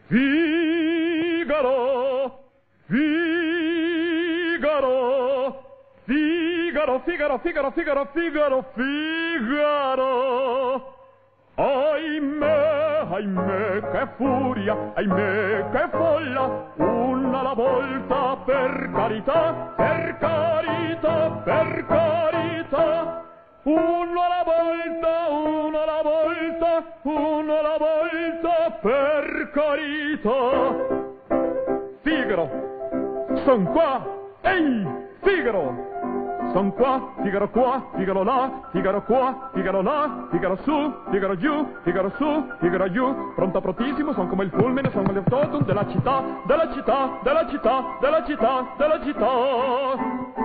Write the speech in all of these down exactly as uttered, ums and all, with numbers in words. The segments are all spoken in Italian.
Figaro, Figaro, Figaro, Figaro, Figaro, Figaro, Figaro, Figaro. Ahimè, ahimè, che furia, ahimè, che folla, una alla volta, per carità, per carità, per carità. Uno alla volta, uno alla volta, uno alla volta, per carità. Figaro, son qua, ehi, Figaro. Son qua, Figaro qua, Figaro là, Figaro qua, Figaro là, Figaro su, Figaro giù, Figaro su, Figaro giù, pronto prontissimo, son come il fulmine, son come il totum della città, della città, della città, della città, della città.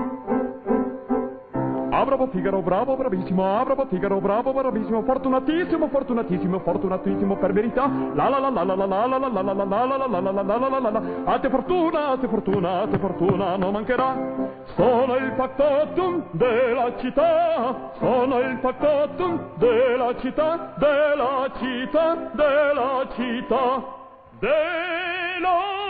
Ah, bravo Figaro, bravo, bravissimo, ah, bravo Figaro, bravo, bravissimo, fortunatissimo, fortunatissimo, fortunatissimo per verità. La la la la la la la la la la la la la la la la la la la la. A te fortuna, a te fortuna, a te fortuna non mancherà. Sono il factotum della città, sono il factotum della città, della città, della città, della